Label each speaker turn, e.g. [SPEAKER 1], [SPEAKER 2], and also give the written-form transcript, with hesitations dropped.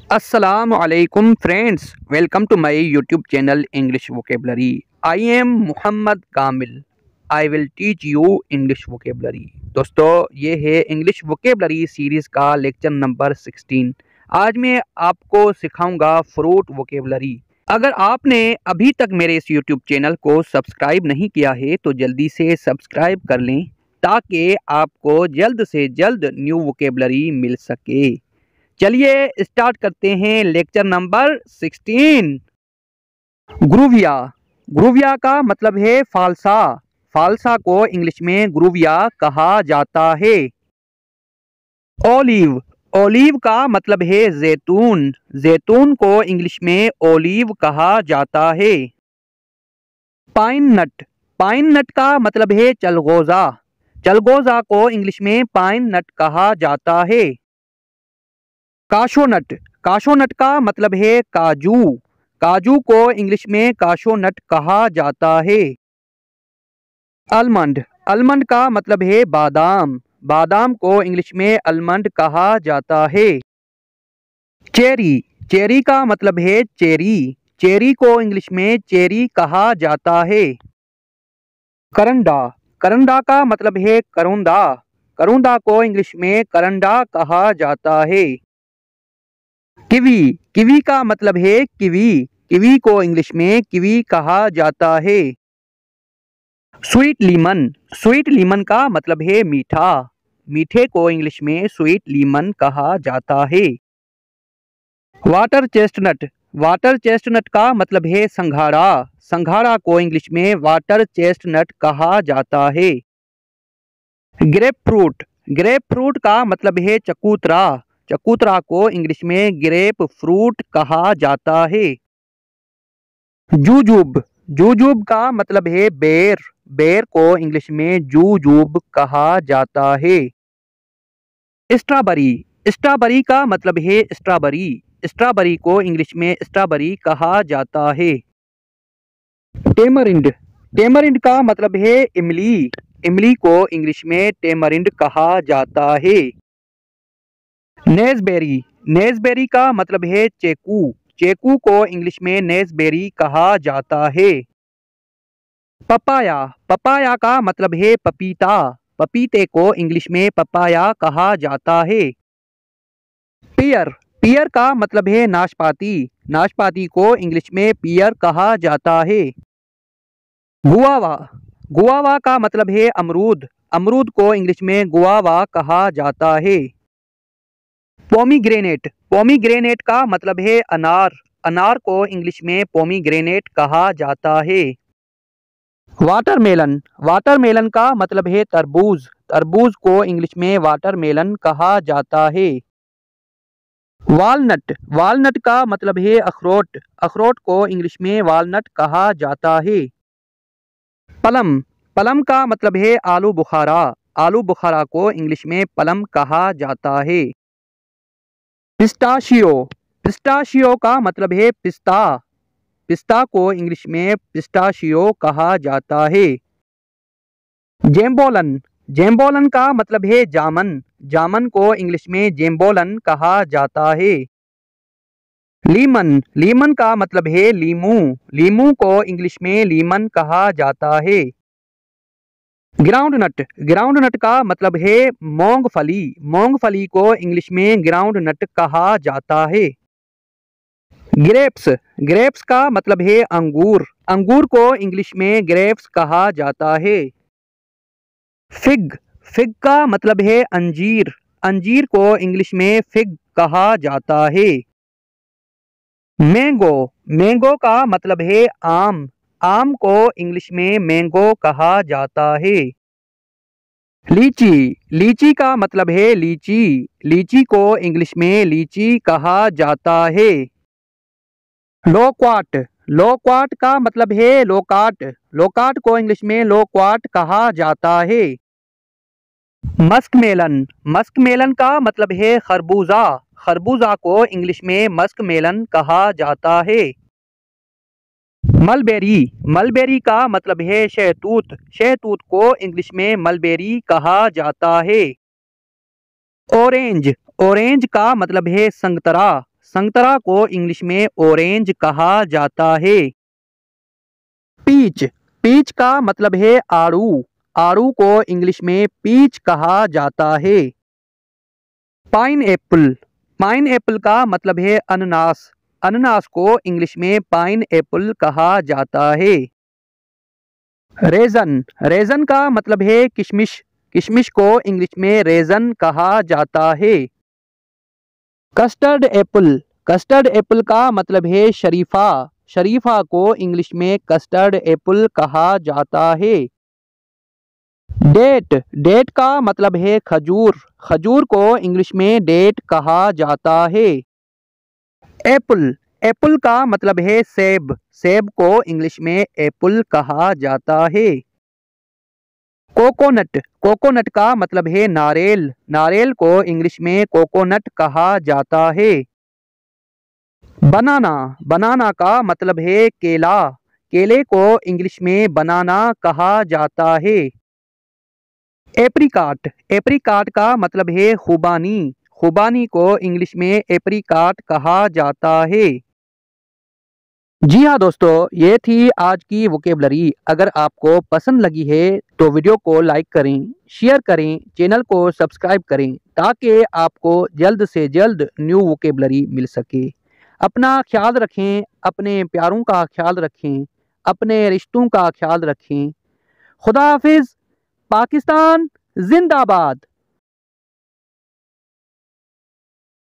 [SPEAKER 1] अस्सलाम वालेकुम friends, welcome to my YouTube channel English vocabulary. I am Mohammad Kamil. I will teach you English vocabulary. दोस्तों, ये है English vocabulary series का lecture number 16। आज मैं आपको सिखाऊंगा फ्रूट वोकेबलरी। अगर आपने अभी तक मेरे इस यूट्यूब चैनल को सब्सक्राइब नहीं किया है तो जल्दी से सब्सक्राइब कर लें ताकि आपको जल्द से जल्द न्यू वोकेबलरी मिल सके। चलिए स्टार्ट करते हैं लेक्चर नंबर 16। ग्रूविया। ग्रूविया का मतलब है फालसा। फालसा को इंग्लिश में ग्रूविया कहा जाता है। ओलिव। ओलिव का मतलब है जैतून। जैतून को इंग्लिश में ओलिव कहा जाता है। पाइन नट। पाइन नट का मतलब है चलगोजा। चलगोजा को इंग्लिश में पाइन नट कहा जाता है। काशोनट। काशोनट का मतलब है काजू। काजू को इंग्लिश में काशोनट कहा जाता है। आलमंड। आलमंड का मतलब है बादाम। बादाम को इंग्लिश में आलमंड कहा जाता है। चेरी। चेरी का मतलब है चेरी। चेरी को इंग्लिश में चेरी कहा जाता है। करंडा। करंडा का मतलब है करोंदा। करोंदा को इंग्लिश में करंडा कहा जाता है। किवी। किवी का मतलब है किवी। किवी को इंग्लिश में किवी कहा जाता है। Sweet Lehman. स्वीट लीमन का मतलब है मीठा। मीठे को इंग्लिश में स्वीट लीमन कहा जाता है। Water chestnut. वाटर चेस्टनट का मतलब है संघाड़ा। संघाड़ा को इंग्लिश में वाटर चेस्टनट कहा जाता है। Grep fruit. ग्रेप फ्रूट का मतलब है चकोतरा। चकोतरा को इंग्लिश में ग्रेप फ्रूट कहा जाता है। जूजुब। जूजुब का मतलब है बेर। बेर को इंग्लिश में जूजुब कहा जाता है। स्ट्रॉबेरी। स्ट्रॉबेरी का मतलब है स्ट्रॉबेरी। स्ट्रॉबेरी को इंग्लिश में स्ट्रॉबेरी कहा जाता है। टेमरिंड। टेमरिंड का मतलब है इमली। इमली को इंग्लिश में टेमरिंड कहा जाता है। नेज़बेरी। नेज़बेरी का मतलब है चेकू। चेकू को इंग्लिश में नेज़बेरी कहा जाता है। पपाया। पपाया का मतलब है पपीता। पपीते को इंग्लिश में पपाया कहा जाता है। पियर। पियर का मतलब है नाशपाती। नाशपाती को इंग्लिश में पियर कहा जाता है। गुआवा। गुआवा का मतलब है अमरूद। अमरूद को इंग्लिश में गुआवा कहा जाता है। पोमीग्रेनेट। पोमीग्रेनेट का मतलब है अनार। अनार को इंग्लिश में पोमीग्रेनेट कहा जाता है। वाटरमेलन। वाटरमेलन का मतलब है तरबूज। तरबूज को इंग्लिश में वाटरमेलन कहा जाता है। वालनट। वालनट का मतलब है अखरोट। अखरोट को इंग्लिश में वालनट कहा जाता है। पलम। पलम का मतलब है आलू बुखारा। आलू बुखारा को इंग्लिश में पलम कहा जाता है। पिस्ताशियो। पिस्ताशियो का मतलब है पिस्ता। पिस्ता को इंग्लिश में पिस्ताशियो कहा जाता है। जेम्बोलन। जेम्बोलन का मतलब है जामन। जामन को इंग्लिश में जेम्बोलन कहा जाता है। लीमन। लीमन का मतलब है लीमू। लीमू को इंग्लिश में लीमन कहा जाता है। ग्राउंडनट। ग्राउंडनट का मतलब है मूंगफली। मूंगफली को इंग्लिश में ग्राउंडनट कहा जाता है। ग्रेप्स। ग्रेप्स का मतलब है अंगूर। अंगूर को इंग्लिश में ग्रेप्स कहा जाता है। फिग। फिग का मतलब है अंजीर। अंजीर को इंग्लिश में फिग कहा जाता है। मैंगो। मैंगो का मतलब है आम। आम को इंग्लिश में मैंगो कहा जाता है। लीची। लीची का मतलब है लीची। लीची को इंग्लिश में लीची कहा जाता है। लोक्वाट। लोक्वाट का मतलब है लोकाट। लोकाट को इंग्लिश में लोक्वाट कहा जाता है। मस्कमेलन। मस्कमेलन का मतलब है खरबूजा। खरबूजा को इंग्लिश में मस्कमेलन कहा जाता है। मलबेरी। मलबेरी का मतलब है शहतूत। शहतूत को इंग्लिश में मलबेरी कहा जाता है। ऑरेंज। ऑरेंज का मतलब है संतरा। संतरा को इंग्लिश में ऑरेंज कहा जाता है। पीच, पीच का मतलब है आड़ू, आड़ू को इंग्लिश में पीच कहा जाता है। पाइन एप्पल, पाइन एप्पल का मतलब है अनानास, अनानास को इंग्लिश में पाइन एप्पल कहा जाता है। रेजन, रेजन का मतलब है किशमिश, किशमिश को इंग्लिश में रेजन कहा जाता है। कस्टर्ड एप्पल, कस्टर्ड एप्पल का मतलब है शरीफा, शरीफा को इंग्लिश में कस्टर्ड एप्पल कहा जाता है। डेट, डेट का मतलब है खजूर, खजूर को इंग्लिश में डेट कहा जाता है। एप्पल, एप्पल का मतलब है सेब, सेब को इंग्लिश में एप्पल कहा जाता है। कोकोनट, कोकोनट का मतलब है नारियल, नारियल को इंग्लिश में कोकोनट कहा जाता है। बनाना, बनाना का मतलब है केला, केले को इंग्लिश में बनाना कहा जाता है। एप्रिकॉट, एप्रिकॉट का मतलब है खुबानी, खुबानी को इंग्लिश में एप्रिकॉट कहा जाता है। जी हाँ दोस्तों, ये थी आज की वोकेबलरी। अगर आपको पसंद लगी है तो वीडियो को लाइक करें, शेयर करें, चैनल को सब्सक्राइब करें ताकि आपको जल्द से जल्द न्यू वोकेबलरी मिल सके। अपना ख्याल रखें, अपने प्यारों का ख्याल रखें, अपने रिश्तों का ख्याल रखें। खुदा हाफिज। पाकिस्तान जिंदाबाद।